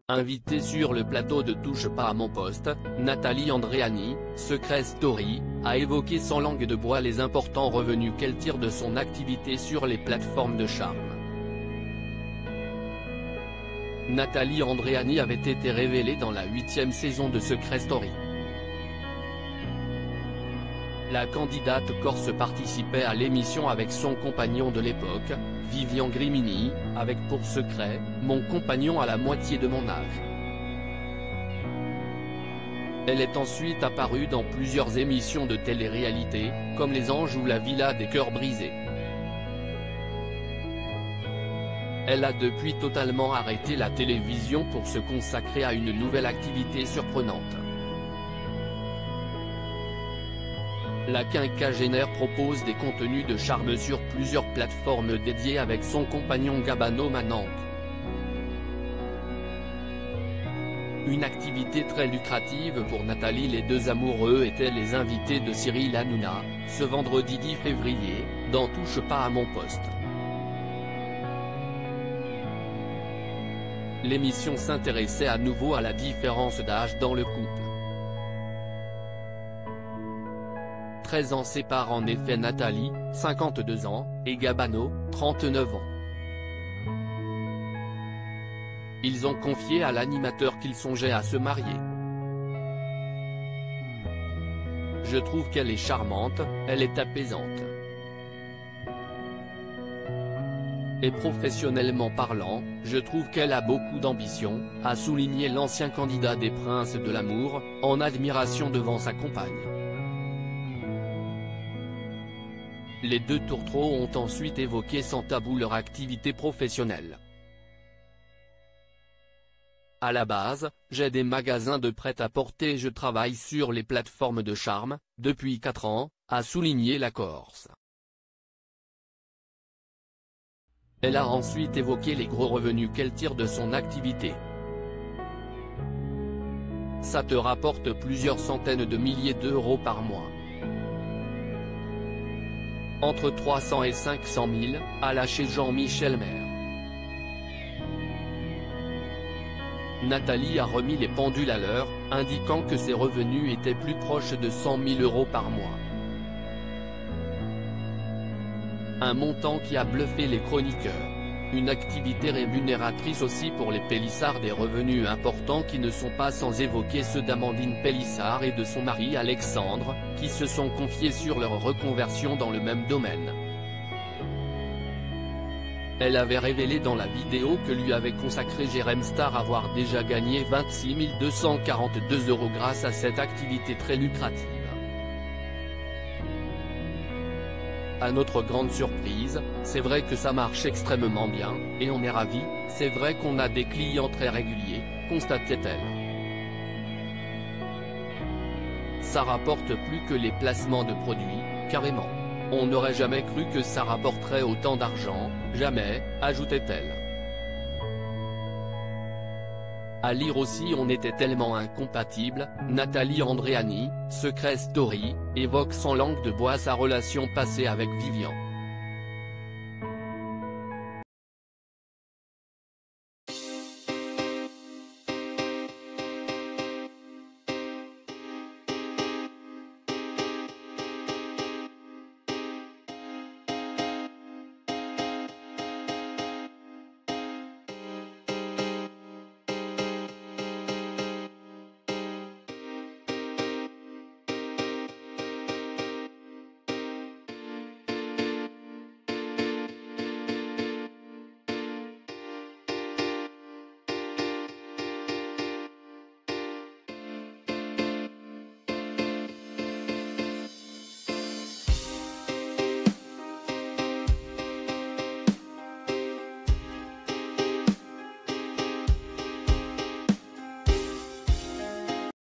Invitée sur le plateau de Touche pas à mon poste, Nathalie Andréani, Secret Story, a évoqué sans langue de bois les importants revenus qu'elle tire de son activité sur les plateformes de charme. Nathalie Andréani avait été révélée dans la 8e saison de Secret Story. La candidate corse participait à l'émission avec son compagnon de l'époque, Vivian Grimini, avec pour secret « Mon compagnon à la moitié de mon âge ». Elle est ensuite apparue dans plusieurs émissions de télé-réalité, comme Les Anges ou La Villa des Cœurs Brisés. Elle a depuis totalement arrêté la télévision pour se consacrer à une nouvelle activité surprenante. La quinquagénaire propose des contenus de charme sur plusieurs plateformes dédiées avec son compagnon Gabano Manank. Une activité très lucrative pour Nathalie. Les deux amoureux étaient les invités de Cyril Hanouna, ce vendredi 10 février, dans Touche pas à mon poste. L'émission s'intéressait à nouveau à la différence d'âge dans le couple. 13 ans séparent en effet Nathalie, 52 ans, et Gabano, 39 ans. Ils ont confié à l'animateur qu'ils songeaient à se marier. Je trouve qu'elle est charmante, elle est apaisante. Et professionnellement parlant, je trouve qu'elle a beaucoup d'ambition, a souligné l'ancien candidat des Princes de l'amour, en admiration devant sa compagne. Les deux tourtereaux ont ensuite évoqué sans tabou leur activité professionnelle. À la base, j'ai des magasins de prêt-à-porter et je travaille sur les plateformes de charme, depuis 4 ans, a souligné la Corse. Elle a ensuite évoqué les gros revenus qu'elle tire de son activité. Ça te rapporte plusieurs centaines de milliers d'euros par mois. Entre 300 et 500 000, a lâché Jean-Michel Maire. Nathalie a remis les pendules à l'heure, indiquant que ses revenus étaient plus proches de 100 000 euros par mois. Un montant qui a bluffé les chroniqueurs. Une activité rémunératrice aussi pour les Pélissard, des revenus importants qui ne sont pas sans évoquer ceux d'Amandine Pélissard et de son mari Alexandre, qui se sont confiés sur leur reconversion dans le même domaine. Elle avait révélé dans la vidéo que lui avait consacré Jérém Star avoir déjà gagné 26 242 € grâce à cette activité très lucrative. À notre grande surprise, c'est vrai que ça marche extrêmement bien, et on est ravis, c'est vrai qu'on a des clients très réguliers, constatait-elle. Ça rapporte plus que les placements de produits, carrément. On n'aurait jamais cru que ça rapporterait autant d'argent, jamais, ajoutait-elle. À lire aussi On était tellement incompatibles, Nathalie Andréani, Secret Story, évoque sans langue de bois sa relation passée avec Vivian.